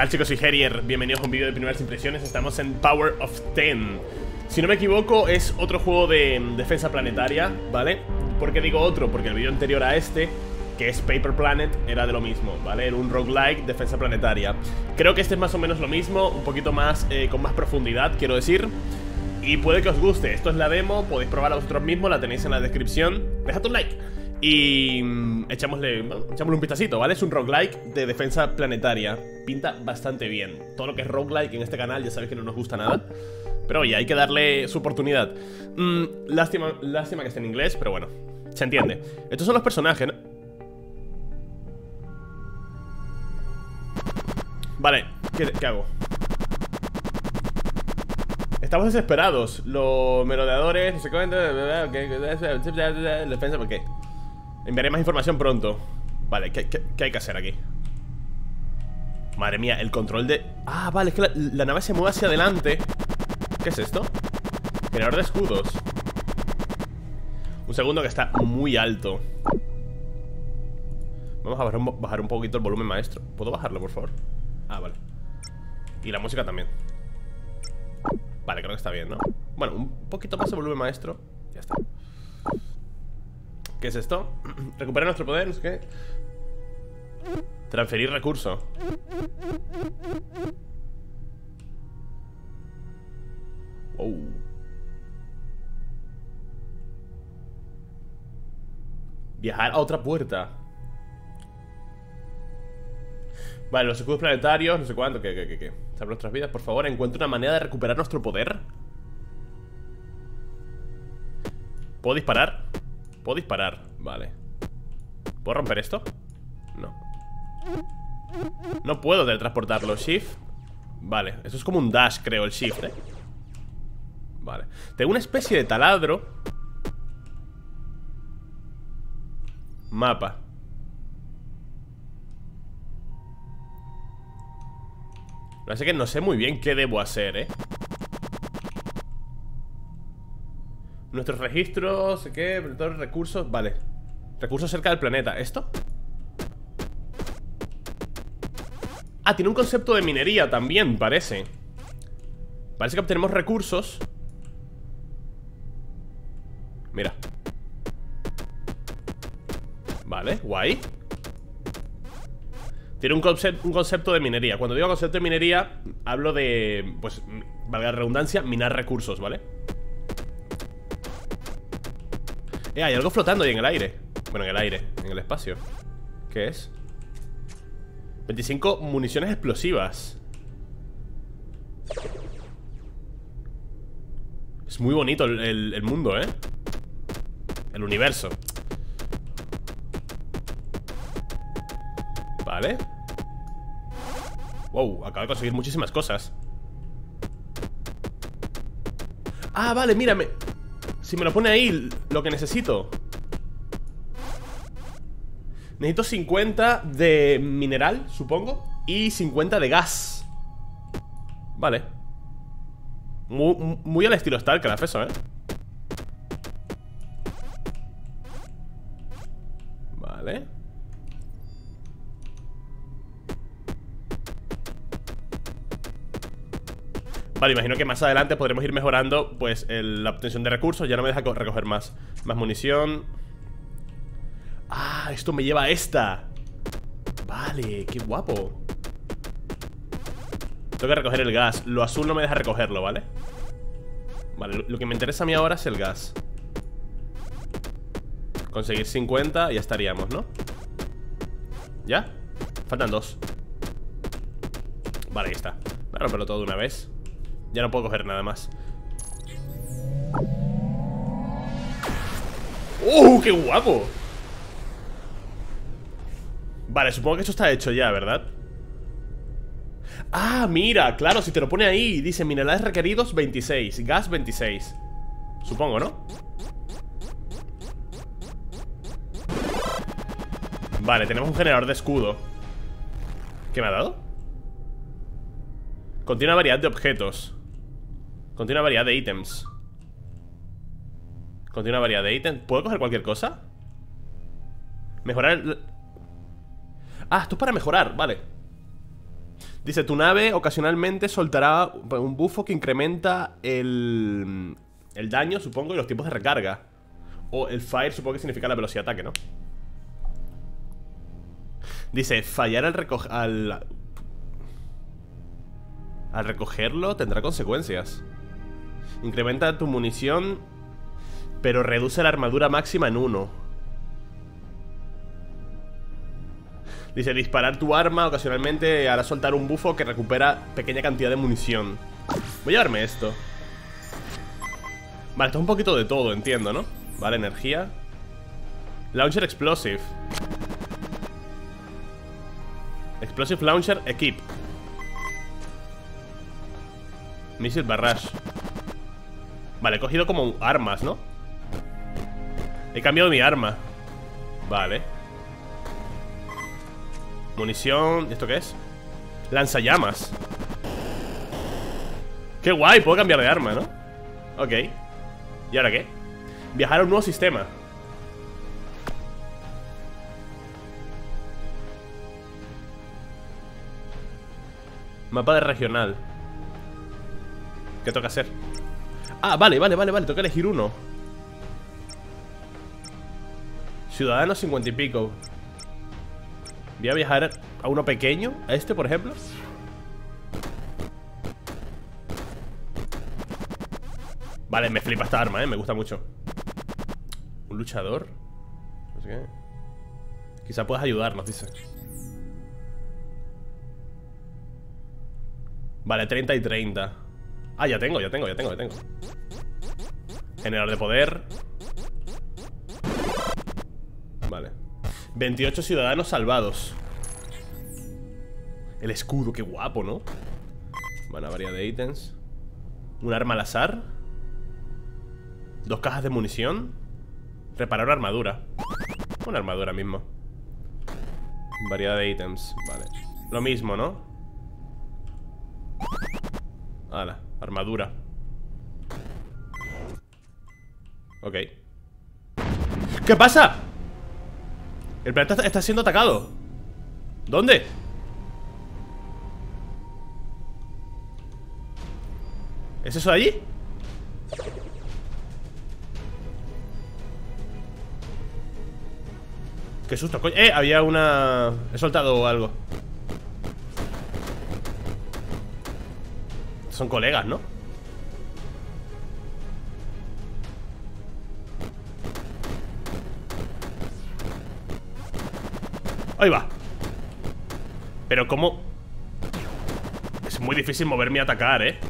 Buenas chicos, soy Herier, bienvenidos a un vídeo de primeras impresiones. Estamos en Power of Ten. Si no me equivoco es otro juego de defensa planetaria, ¿vale? ¿Por qué digo otro? Porque el vídeo anterior a este, que es Paper Planet, era de lo mismo, ¿vale? Era un roguelike defensa planetaria. Creo que este es más o menos lo mismo, un poquito más, con más profundidad, quiero decir. Y puede que os guste, esto es la demo, podéis probarla vosotros mismos, la tenéis en la descripción. Dejad un like y echámosle un vistacito, ¿vale? Es un roguelike de defensa planetaria. Pinta bastante bien. Todo lo que es roguelike en este canal ya sabéis que no nos gusta nada, pero oye, hay que darle su oportunidad. Lástima que esté en inglés, pero bueno, se entiende. Estos son los personajes, ¿no? Vale, ¿qué hago? Estamos desesperados. Los merodeadores, no sé cuánto. Defensa, ¿por qué? Enviaré más información pronto. Vale, ¿qué hay que hacer aquí? Madre mía, el control de... Ah, vale, es que la nave se mueve hacia adelante. ¿Qué es esto? Generador de escudos. Un segundo, que está muy alto. Vamos a bajar un poquito el volumen, maestro. ¿Puedo bajarlo, por favor? Ah, vale. Y la música también. Vale, creo que está bien, ¿no? Bueno, un poquito más de volumen, maestro. Ya está. ¿Qué es esto? Recuperar nuestro poder, no sé qué. Transferir recurso. Wow. Viajar a otra puerta. Vale, los escudos planetarios, no sé cuánto, ¿qué? Salvar nuestras vidas, por favor, encuentra una manera de recuperar nuestro poder. ¿Puedo disparar? Puedo disparar, vale. ¿Puedo romper esto? No. No puedo teletransportarlo, shift. Vale, eso es como un dash, creo, el shift, ¿eh? Vale. Tengo una especie de taladro. Mapa. Así que no sé muy bien qué debo hacer, ¿eh? Nuestros registros, ¿qué? Todos los recursos, vale. Recursos cerca del planeta, ¿esto? Ah, tiene un concepto de minería también, parece. Parece que obtenemos recursos. Mira. Vale, guay. Tiene un concepto de minería. Cuando digo concepto de minería, hablo de, pues, valga la redundancia, minar recursos, ¿vale? Hay algo flotando ahí en el aire. Bueno, en el aire, en el espacio. ¿Qué es? 25 municiones explosivas. Es muy bonito el mundo, ¿eh? El universo. Vale. Wow, acabo de conseguir muchísimas cosas. Ah, vale, mírame. Si me lo pone ahí, lo que necesito. Necesito 50 de mineral, supongo, y 50 de gas. Vale. Muy al estilo StarCraft eso, ¿eh? Vale. Vale, imagino que más adelante podremos ir mejorando, pues, la obtención de recursos. Ya no me deja recoger más munición. Ah, esto me lleva a esta. Vale, qué guapo. Tengo que recoger el gas. Lo azul no me deja recogerlo, ¿vale? Vale, lo que me interesa a mí ahora es el gas. Conseguir 50 y ya estaríamos, ¿no? ¿Ya? Faltan 2. Vale, ahí está. Voy a romperlo todo de una vez. Ya no puedo coger nada más. ¡Qué guapo! Vale, supongo que esto está hecho ya, ¿verdad? Ah, mira, claro, si te lo pone ahí. Dice minerales requeridos 26, gas 26. Supongo, ¿no? Vale, tenemos un generador de escudo. ¿Qué me ha dado? Contiene una variedad de objetos. Contiene una variedad de ítems. Contiene una variedad de ítems. ¿Puedo coger cualquier cosa? Mejorar el... Ah, esto es para mejorar, vale. Dice, tu nave ocasionalmente soltará un bufo que incrementa el daño, supongo, y los tiempos de recarga. O el fire, supongo que significa la velocidad de ataque, ¿no? Dice, fallar al recogerlo tendrá consecuencias. Incrementa tu munición, pero reduce la armadura máxima en 1. Dice, disparar tu arma ocasionalmente hará soltar un bufo que recupera pequeña cantidad de munición. Voy a llevarme esto. Vale, esto es un poquito de todo, entiendo, ¿no? Vale, energía. Launcher Explosive. Explosive Launcher Equip. Missile Barrage. Vale, he cogido como armas, ¿no? He cambiado mi arma. Vale. Munición. ¿Esto qué es? Lanzallamas. Qué guay, puedo cambiar de arma, ¿no? Ok. ¿Y ahora qué? Viajar a un nuevo sistema. Mapa de regional. ¿Qué toca hacer? Ah, vale, toca elegir uno. Ciudadanos 50 y pico. Voy a viajar a uno pequeño. A este, por ejemplo. Vale, me flipa esta arma, me gusta mucho. Un luchador. No sé qué. Quizá puedas ayudarnos, dice. Vale, 30 y 30. Ah, ya tengo. Generador de poder. Vale. 28 ciudadanos salvados. El escudo, qué guapo, ¿no? Una variedad de ítems. Un arma al azar. 2 cajas de munición. Reparar una armadura. Una armadura mismo. Variedad de ítems, vale. Lo mismo, ¿no? Hala, armadura. Ok. ¿Qué pasa? El planeta está siendo atacado. ¿Dónde? ¿Es eso de allí? Qué susto, coño. Había una... He soltado algo. Son colegas, ¿no? Ahí va. Pero ¿cómo? Es muy difícil moverme y atacar, ¿eh?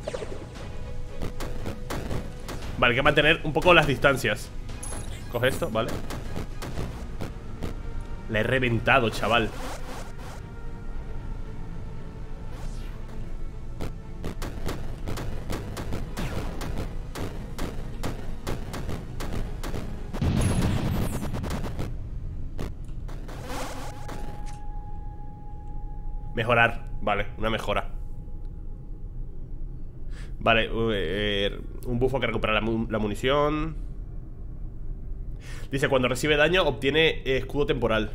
Vale, hay que mantener un poco las distancias. Coge esto, vale. La he reventado, chaval. Mejorar, vale, una mejora. Vale, un bufo que recupera la munición. Dice, cuando recibe daño obtiene escudo temporal.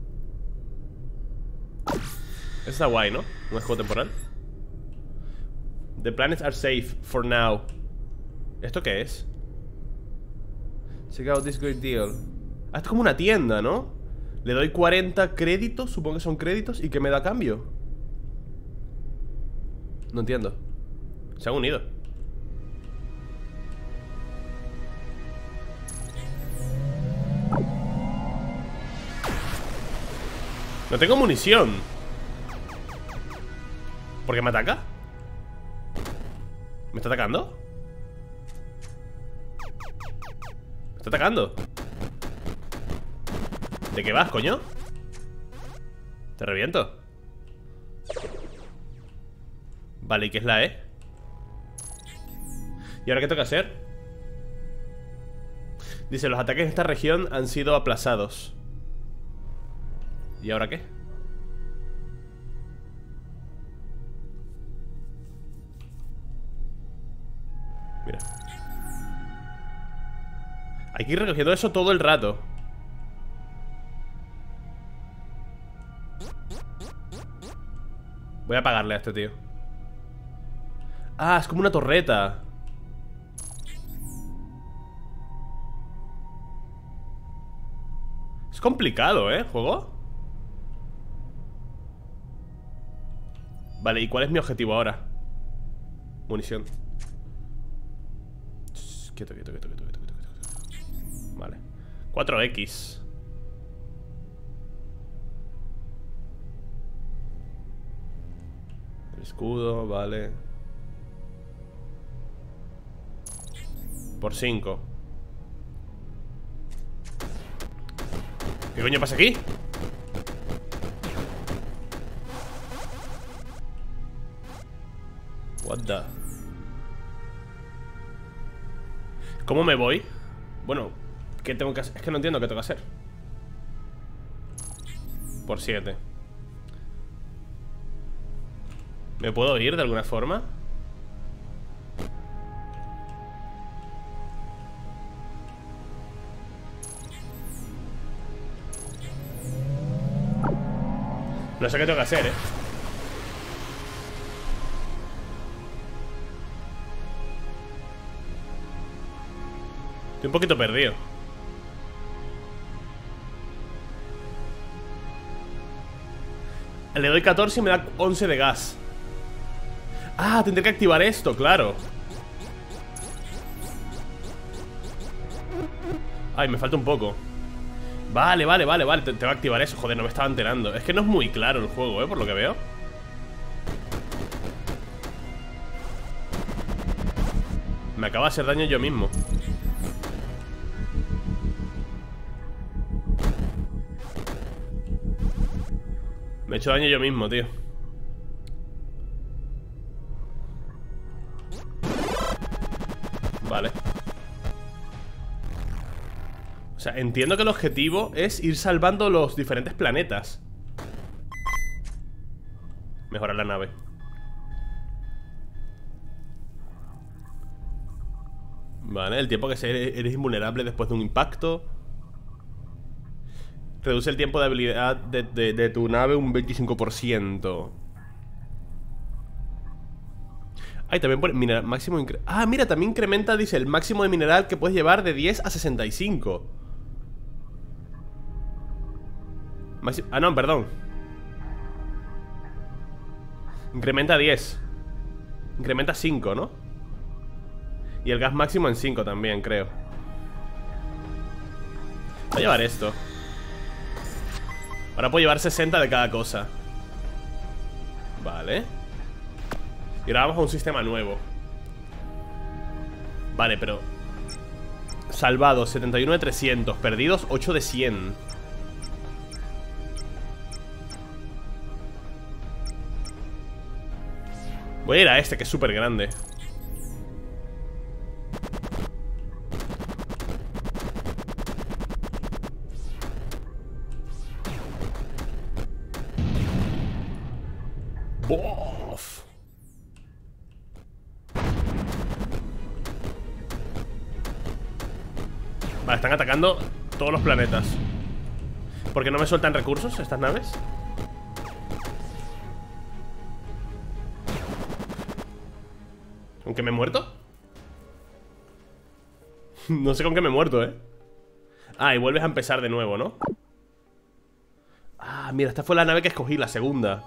Eso está guay, ¿no? Un escudo temporal. The planets are safe for now. ¿Esto qué es? Check out this great deal. Ah, esto es como una tienda, ¿no? Le doy 40 créditos, supongo que son créditos. ¿Y qué me da a cambio? No entiendo. Se han unido. No tengo munición. ¿Por qué me ataca? ¿Me está atacando? ¿Me está atacando? ¿De qué vas, coño? Te reviento. Vale, ¿y qué es la E? ¿Y ahora qué toca hacer? Dice, los ataques en esta región han sido aplazados. ¿Y ahora qué? Mira. Hay que ir recogiendo eso todo el rato. Voy a pagarle a este tío. Ah, es como una torreta. Es complicado, ¿eh? ¿Juego? Vale, ¿y cuál es mi objetivo ahora? Munición. Quieto, quieto, quieto, quieto, quieto, quieto. Vale. 4X. El escudo, vale. Por 5. ¿Qué coño pasa aquí? What the... ¿Cómo me voy? Bueno, ¿qué tengo que hacer? Es que no entiendo qué tengo que hacer. Por 7. ¿Me puedo ir de alguna forma? No sé qué tengo que hacer, Estoy un poquito perdido. Le doy 14 y me da 11 de gas. Ah, tendré que activar esto, claro. Ay, me falta un poco. Vale, vale, vale, vale. Tengo que activar eso, joder, no me estaba enterando. Es que no es muy claro el juego, por lo que veo. Me acabo de hacer daño yo mismo. Me he hecho daño yo mismo, tío. Vale. O sea, entiendo que el objetivo es ir salvando los diferentes planetas. Mejorar la nave. Vale, el tiempo que eres invulnerable después de un impacto. Reduce el tiempo de habilidad de tu nave un 25%. Ay, también pone mineral máximo. Ah, mira, también incrementa, dice, el máximo de mineral que puedes llevar de 10 a 65. Ah, no, perdón. Incrementa 10. Incrementa 5, ¿no? Y el gas máximo en 5 también, creo. Voy a llevar esto. Ahora puedo llevar 60 de cada cosa. Vale. Y ahora vamos a un sistema nuevo. Vale, pero... Salvados, 71 de 300. Perdidos, 8 de 100. Voy a ir a este, que es súper grande. ¡Bof! Vale, están atacando todos los planetas. ¿Por qué no me sueltan recursos estas naves? ¿Con qué me he muerto? No sé con qué me he muerto, Ah, y vuelves a empezar de nuevo, ¿no? Ah, mira, esta fue la nave que escogí, la segunda.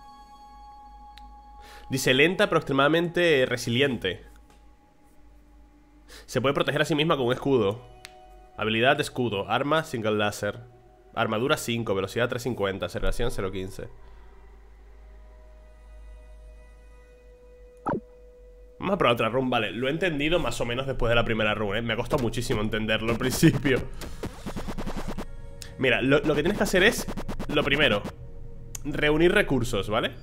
Dice lenta pero extremadamente resiliente. Se puede proteger a sí misma con un escudo. Habilidad de escudo. Arma single láser. Armadura 5, velocidad 350, aceleración 0.15. Vamos a probar otra run, vale. Lo he entendido más o menos después de la primera run, Me ha costado muchísimo entenderlo al principio. Mira, lo que tienes que hacer es... Lo primero, reunir recursos, ¿vale?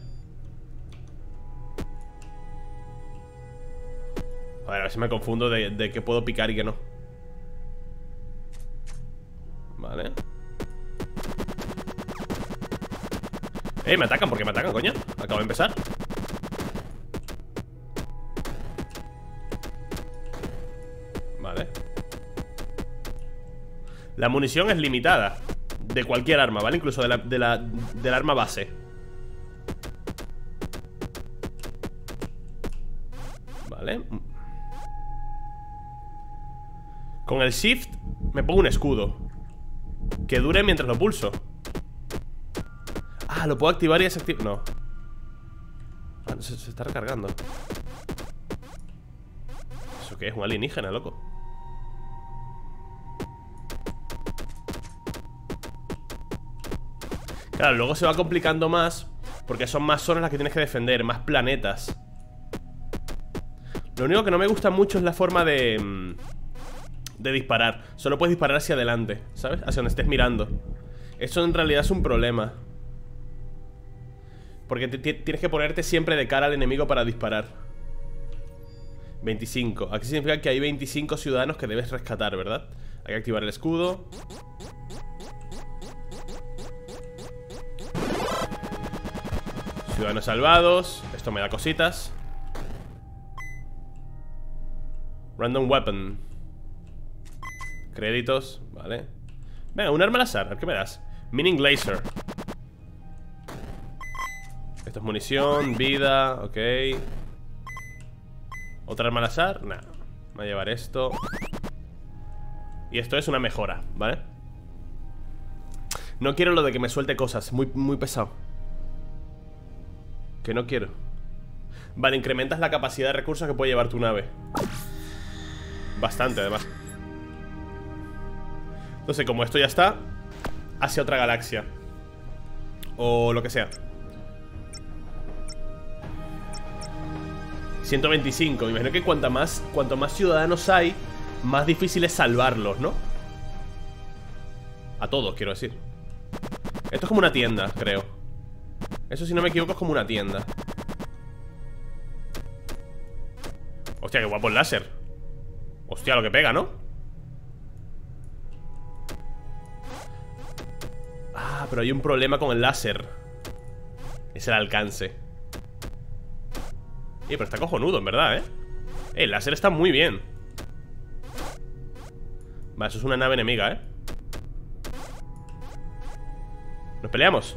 Joder, a ver si me confundo de qué puedo picar y qué no. Vale. Me atacan, ¿por qué me atacan, coño? Acabo de empezar. Vale. La munición es limitada. De cualquier arma, ¿vale? Incluso del arma base. Vale. Con el shift me pongo un escudo que dure mientras lo pulso. Ah, lo puedo activar y desactivar. No. Ah, se está recargando. ¿Eso qué es? Un alienígena, loco. Claro, luego se va complicando más porque son más zonas las que tienes que defender, más planetas. Lo único que no me gusta mucho es la forma de disparar. Solo puedes disparar hacia adelante, ¿sabes? Hacia donde estés mirando. Eso en realidad es un problema, porque tienes que ponerte siempre de cara al enemigo para disparar. 25. Aquí significa que hay 25 ciudadanos que debes rescatar, ¿verdad? Hay que activar el escudo. Ciudadanos salvados. Esto me da cositas. Random weapon. Créditos, vale. Venga, un arma al azar, ¿qué me das? Mining laser. Esto es munición, vida, ok. ¿Otra arma al azar? Nah, voy a llevar esto. Y esto es una mejora, ¿vale? No quiero lo de que me suelte cosas, muy pesado. Que no quiero. Vale, incrementas la capacidad de recursos que puede llevar tu nave. Bastante, además. Entonces, como esto ya está, hacia otra galaxia o lo que sea. 125. Me imagino que cuanto más ciudadanos hay, más difícil es salvarlos, ¿no? A todos, quiero decir. Esto es como una tienda, creo. Eso, si no me equivoco, es como una tienda. Hostia, qué guapo el láser. Hostia, lo que pega, ¿no? Ah, pero hay un problema con el láser. Es el alcance. Pero está cojonudo, en verdad, ¿eh? El láser está muy bien. Vale, eso es una nave enemiga, ¿eh? ¿Nos peleamos?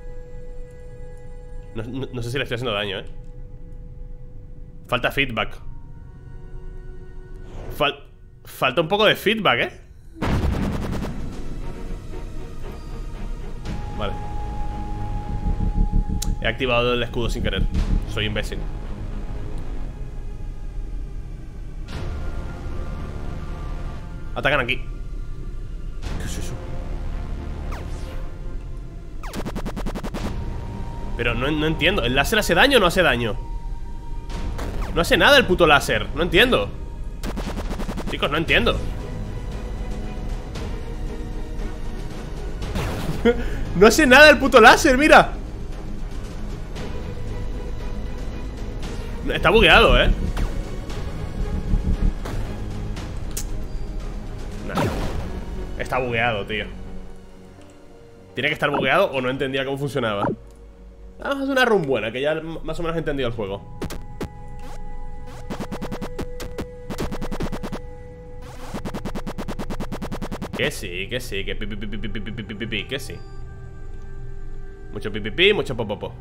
No sé si le estoy haciendo daño, ¿eh? Falta feedback. Falta un poco de feedback, ¿eh? Vale. He activado el escudo sin querer. Soy imbécil. Atacan aquí. ¿Qué es eso? Pero no entiendo. ¿El láser hace daño o no hace daño? No hace nada el puto láser. No entiendo. Chicos, no entiendo. No hace nada el puto láser, mira. Está bugueado, ¿eh? Nah. Está bugueado, tío. Tiene que estar bugueado o no entendía cómo funcionaba. Vamos a hacer una run buena, que ya más o menos he entendido el juego. Que sí, que sí, que pi, que sí. Mucho pi, mucho popopo.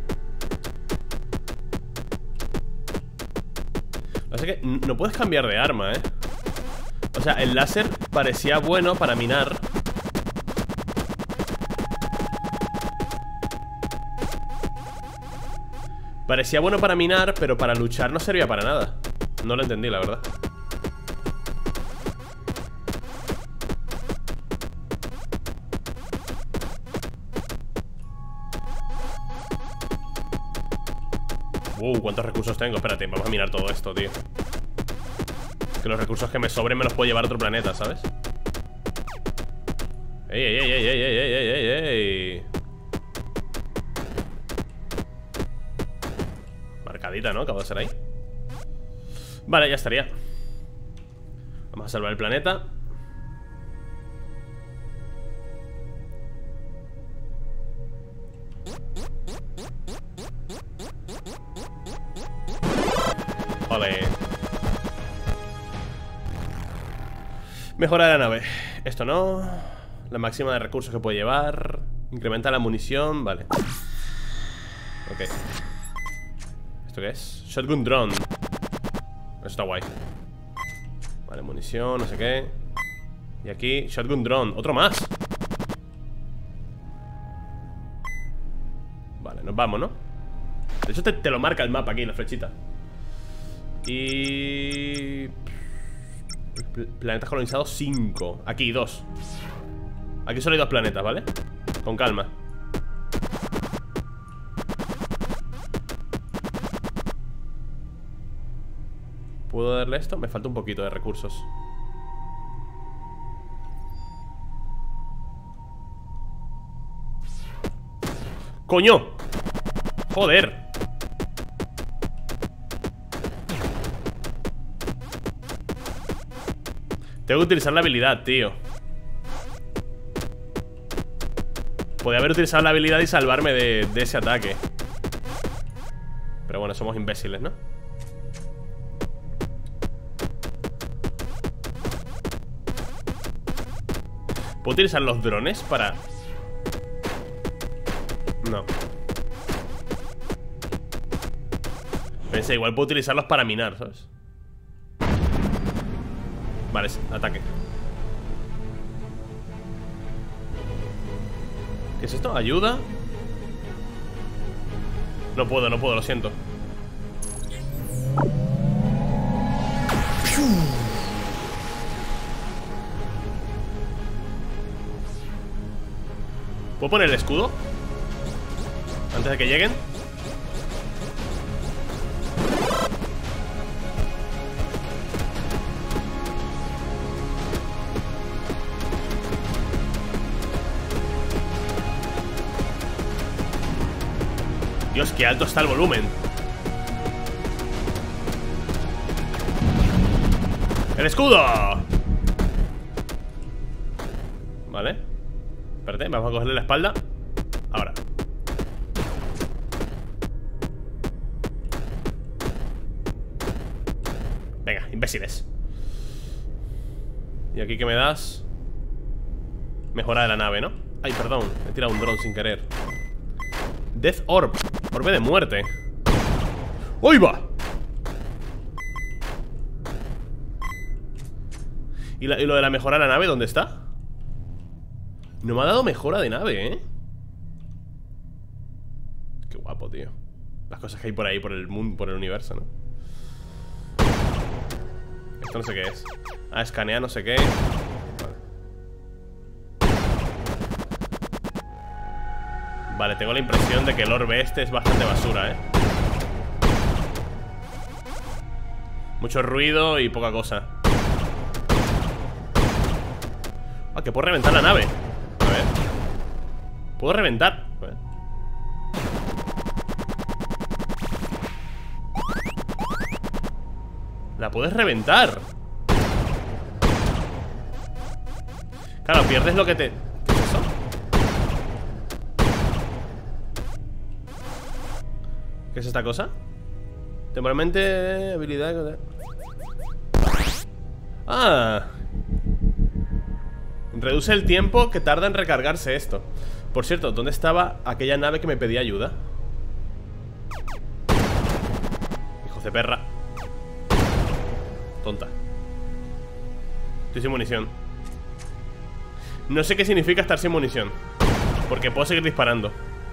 O sea que no puedes cambiar de arma, ¿eh? O sea, el láser parecía bueno para minar. Parecía bueno para minar, pero para luchar no servía para nada. No lo entendí, la verdad. ¿Cuántos recursos tengo? Espérate, vamos a mirar todo esto, tío. Que los recursos que me sobren me los puedo llevar a otro planeta, ¿sabes? ¡Ey! Marcadita, ¿no? Acabo de ser ahí. Vale, ya estaría. Vamos a salvar el planeta. Ole. Mejora la nave. Esto no. La máxima de recursos que puede llevar. Incrementa la munición. Vale. Ok. ¿Esto qué es? Shotgun drone. Eso está guay. Vale, munición, no sé qué. Y aquí, shotgun drone, otro más. Vale, nos vamos, ¿no? De hecho te lo marca el mapa aquí, la flechita. Y... planetas colonizados 5. Aquí 2. Aquí solo hay 2 planetas, ¿vale? Con calma. ¿Puedo darle esto? Me falta un poquito de recursos. ¡Coño! ¡Joder! Tengo que utilizar la habilidad, tío. Podría haber utilizado la habilidad y salvarme de ese ataque. Pero bueno, somos imbéciles, ¿no? ¿Puedo utilizar los drones para...? No. Pensé, igual puedo utilizarlos para minar, ¿sabes? Vale, ataque. ¿Qué es esto? ¿Ayuda? No puedo, lo siento. ¿Puedo poner el escudo? Antes de que lleguen. Dios, qué alto está el volumen. ¡El escudo! Vale. Espérate, vamos a cogerle la espalda. Ahora. Venga, imbéciles. ¿Y aquí qué me das? Mejora de la nave, ¿no? Ay, perdón, he tirado un dron sin querer. Death Orb, orbe de muerte. ¡Uy, va! ¿Y lo de la mejora de la nave dónde está? No me ha dado mejora de nave, ¿eh? Qué guapo, tío. Las cosas que hay por ahí, por el mundo, por el universo, ¿no? Esto no sé qué es. Ah, escanea no sé qué. Vale, tengo la impresión de que el orbe este es bastante basura, ¿eh? Mucho ruido y poca cosa. Ah, que puedo reventar la nave. A ver. Puedo reventar. A ver. La puedes reventar. Claro, pierdes lo que te... ¿Qué es eso? ¿Qué es esta cosa? Temporalmente habilidad... Ah. Reduce el tiempo que tarda en recargarse esto. Por cierto, ¿dónde estaba aquella nave que me pedía ayuda? Hijos de perra. Tonta. Estoy sin munición. No sé qué significa estar sin munición, porque puedo seguir disparando.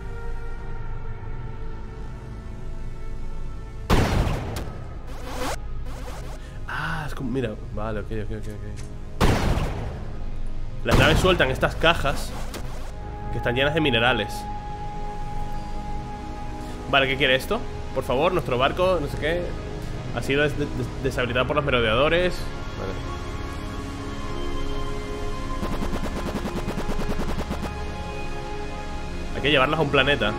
Ah, es como... Mira, vale, ok. Las naves sueltan estas cajas que están llenas de minerales. Vale, ¿qué quiere esto? Por favor, nuestro barco, no sé qué, ha sido deshabilitado por los merodeadores. Vale. Hay que llevarlas a un planeta.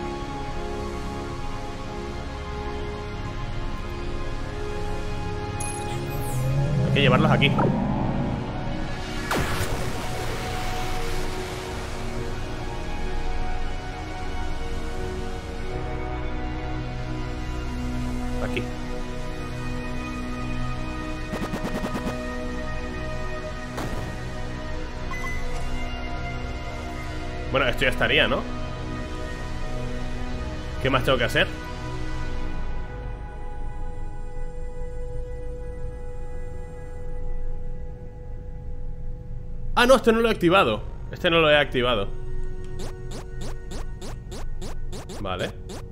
Hay que llevarlas aquí. Aquí. Bueno, esto ya estaría, ¿no? ¿Qué más tengo que hacer? Ah, no, este no lo he activado. Este no lo he activado. Vale.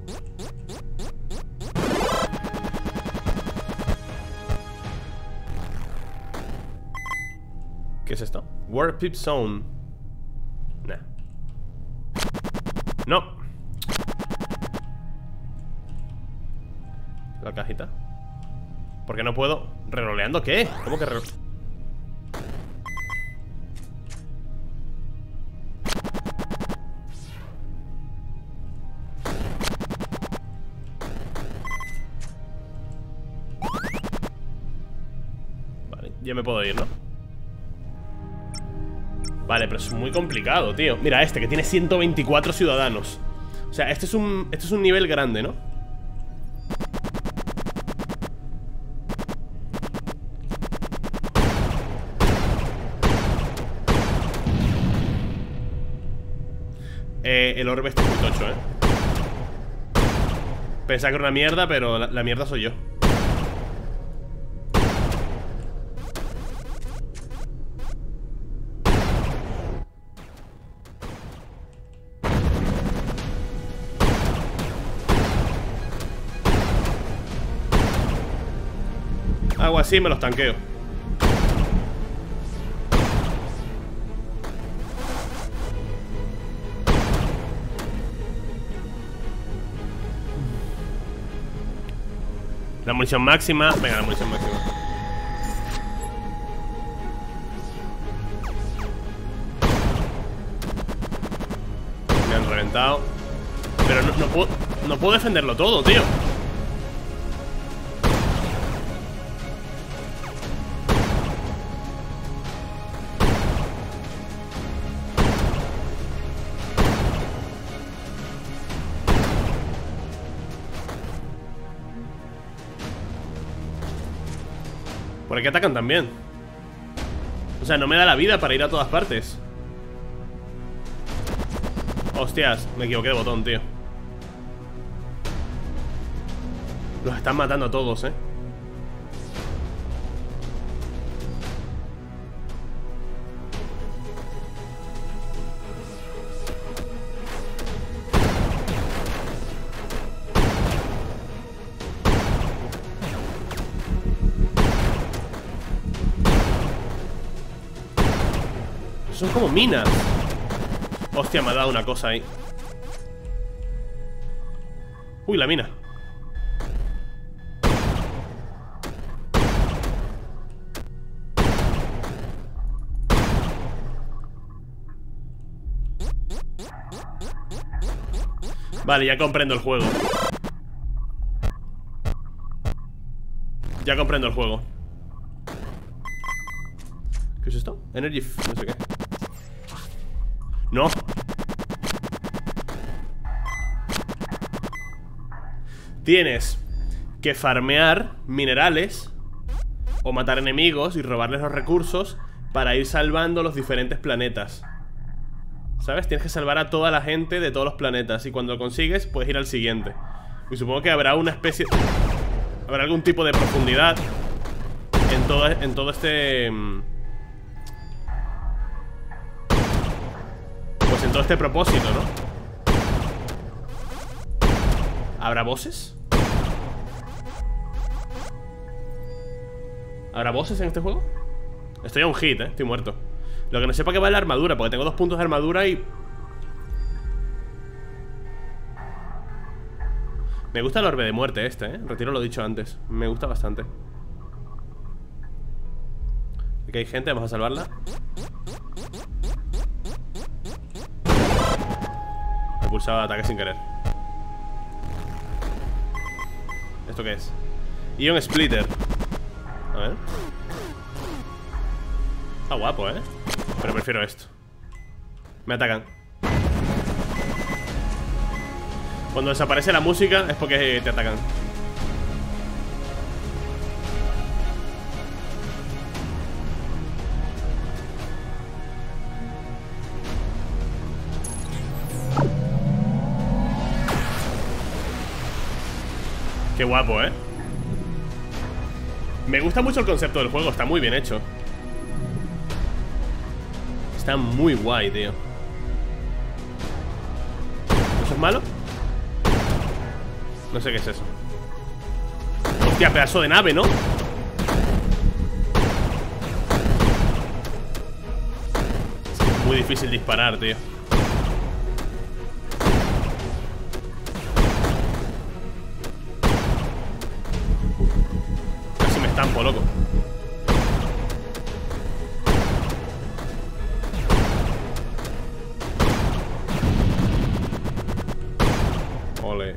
¿Qué es esto? Warped Zone. Nah. No. La cajita. ¿Por qué no puedo? ¿Reroleando qué? ¿Cómo que re... Vale, ya me puedo ir, ¿no? Vale, pero es muy complicado, tío. Mira este, que tiene 124 ciudadanos. O sea, este es un nivel grande, ¿no? El orbe está muy tocho, ¿eh? Pensaba que era una mierda, pero la mierda soy yo. Hago así y me los tanqueo. La munición máxima. Venga, la munición máxima. Me han reventado. Pero no puedo defenderlo todo, tío. ¿Por qué atacan también? O sea, no me da la vida para ir a todas partes. Hostias, me equivoqué de botón, tío. Los están matando a todos, ¿eh? Son como minas. Hostia, me ha dado una cosa ahí. Uy, la mina. Vale, ya comprendo el juego. Ya comprendo el juego. ¿Qué es esto? Energy... no sé qué. No. Tienes que farmear minerales o matar enemigos y robarles los recursos para ir salvando los diferentes planetas. ¿Sabes? Tienes que salvar a toda la gente de todos los planetas. Y cuando lo consigues, puedes ir al siguiente. Y supongo que habrá una especie... habrá algún tipo de profundidad en todo este... pues en todo este propósito, ¿no? ¿Habrá bosses? ¿Habrá bosses en este juego? Estoy a un hit, estoy muerto. Lo que no sé para qué va la armadura, porque tengo 2 puntos de armadura y... me gusta el orbe de muerte este, retiro lo dicho antes. Me gusta bastante. Aquí hay gente, vamos a salvarla. He pulsado ataque sin querer. ¿Esto qué es? Ion Splitter. A ver. Está guapo, pero prefiero esto. Me atacan. Cuando desaparece la música es porque te atacan. Qué guapo, Me gusta mucho el concepto del juego, está muy bien hecho. Está muy guay, tío. ¿Eso es malo? No sé qué es eso. Hostia, pedazo de nave, ¿no? Es muy difícil disparar, tío. Casi me estampo, loco. Ole.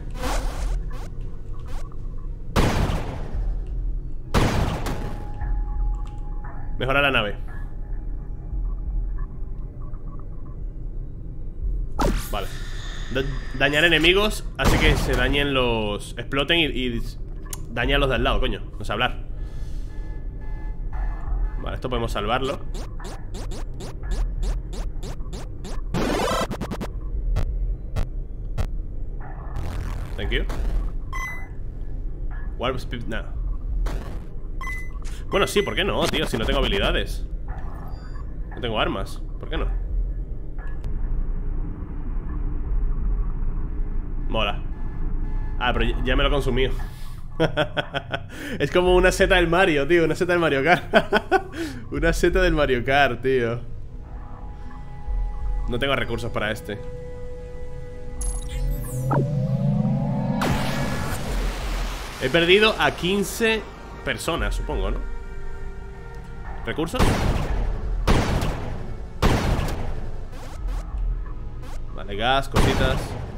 Mejora la nave. Vale. Dañar enemigos hace que se dañen los... exploten y dañan los de al lado, coño. No sé hablar. Vale, esto podemos salvarlo. Thank you. Warp speed, nada. Bueno, sí, ¿por qué no, tío? Si no tengo habilidades. No tengo armas. ¿Por qué no? Mola. Ah, pero ya me lo he consumido. Es como una seta del Mario, tío. Una seta del Mario Kart. Una seta del Mario Kart, tío. No tengo recursos para este. He perdido a 15 personas, supongo, ¿no? ¿Recursos? Vale, gas, cositas.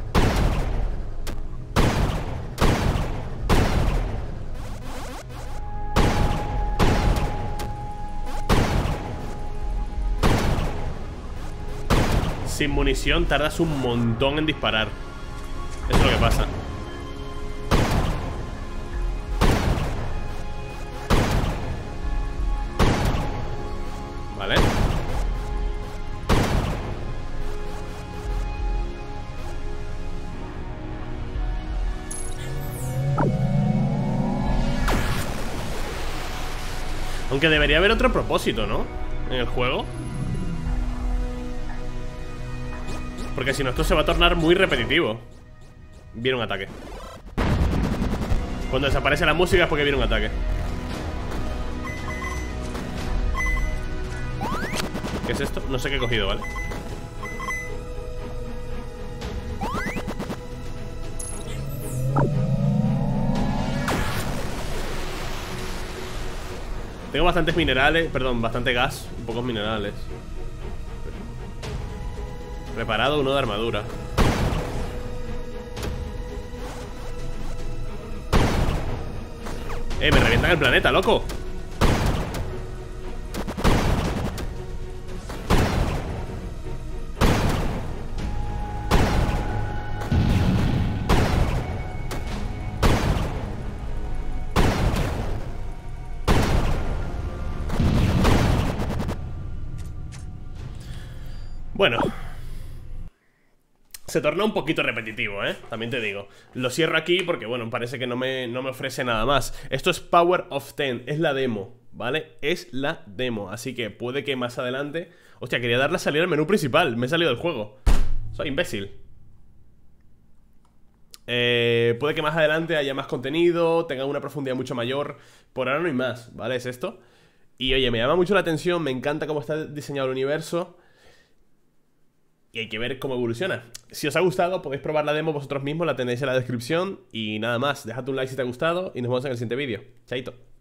Sin munición tardas un montón en disparar. Eso es lo que pasa. Vale. Aunque debería haber otro propósito, ¿no? En el juego. Porque si no, esto se va a tornar muy repetitivo. Viene un ataque. Cuando desaparece la música es porque viene un ataque. ¿Qué es esto? No sé qué he cogido, ¿vale? Tengo bastantes minerales, perdón, bastante gas y pocos minerales. Reparado uno de armadura. Me revientan el planeta, loco. Bueno, se torna un poquito repetitivo, también te digo. Lo cierro aquí porque, bueno, parece que no me ofrece nada más. Esto es Power of 10, es la demo, ¿vale? Es la demo, así que puede que más adelante... Hostia, quería darle a salir al menú principal, me he salido del juego. Soy imbécil. Puede que más adelante haya más contenido, tenga una profundidad mucho mayor. Por ahora no hay más, ¿vale? Es esto. Y oye, me llama mucho la atención, me encanta cómo está diseñado el universo. Y hay que ver cómo evoluciona. Si os ha gustado, podéis probar la demo vosotros mismos, la tenéis en la descripción. Y nada más, dejad un like si te ha gustado y nos vemos en el siguiente vídeo. Chaito.